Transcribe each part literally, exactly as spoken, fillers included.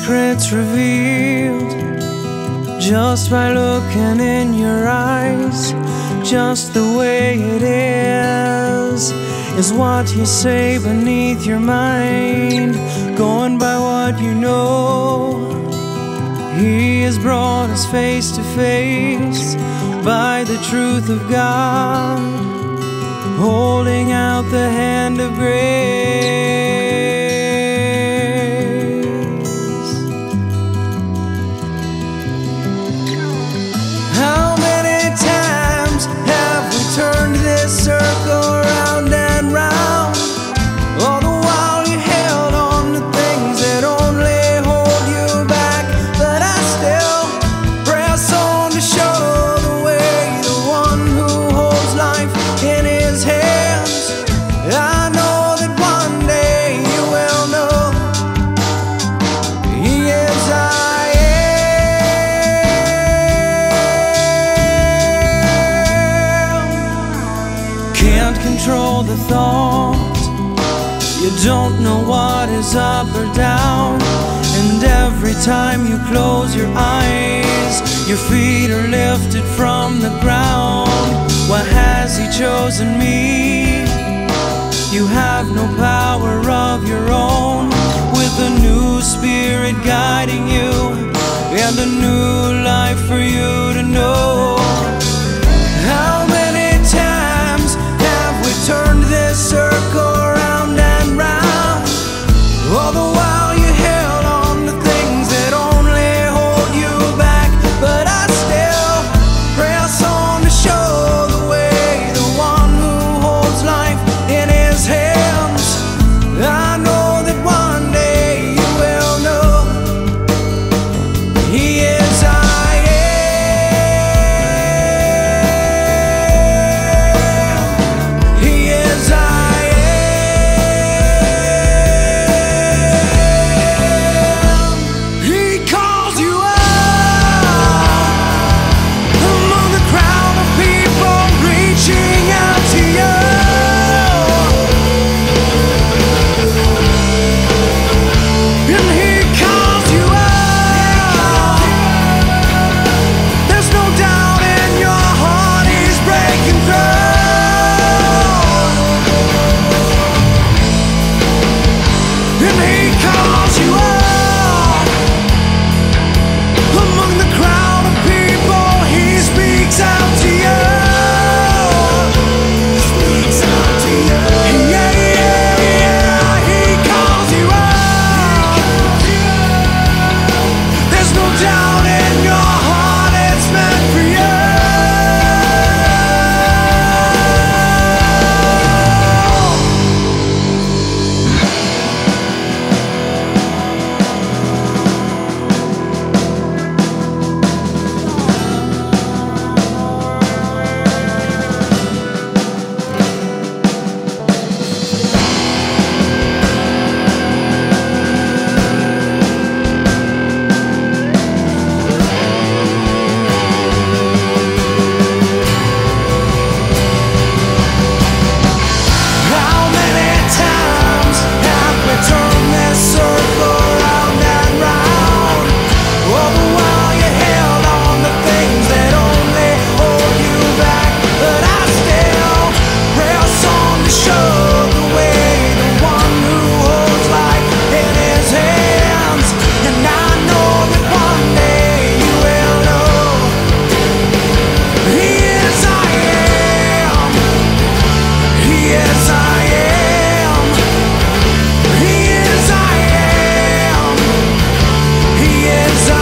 secrets revealed just by looking in your eyes. Just the way it is is what you say beneath your mind. Going by what you know, He has brought us face to face by the truth of God, holding out the hand of grace. How many times have we turned this circle round and round? All the while you held on to things that only hold you back, but I still press on to show the way, the one who holds life in His hands. I know that one day you will know He is I am. Can't control the thought, you don't know what is up or down, and every time you close your eyes, your feet are lifted from the ground. Why has He chosen me? You have no power of your own, with a new spirit guiding you, and a new life for you to know. How many times have we turned this circle round and round? All the while you held on to things that only hold you back, but I still press on to show the way, the one who holds life in His hands. I know that one day you will know He is I am. He is I am. He calls you out among the crowd of people reaching out to you. And He calls you out. There's no doubt in your heart He's breaking through. And He calls you out among the crowd of people. He speaks out to you. Speaks out to you. Yeah, yeah, yeah. He calls you out. There's no doubt in your heart it's meant for you. How many times have we turned this circle round and round? All the while you held on to things that only hold you back, but I still press on to show the way, the one who holds life in His hands. And I know that one day you will know He is I am. He is I am. He is I am. He is I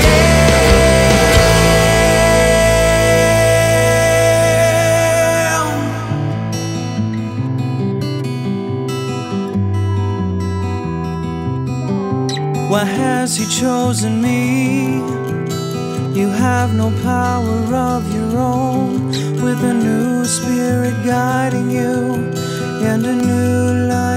am. Why has He chosen me? You have no power of your own, with a new spirit guiding you, and a new life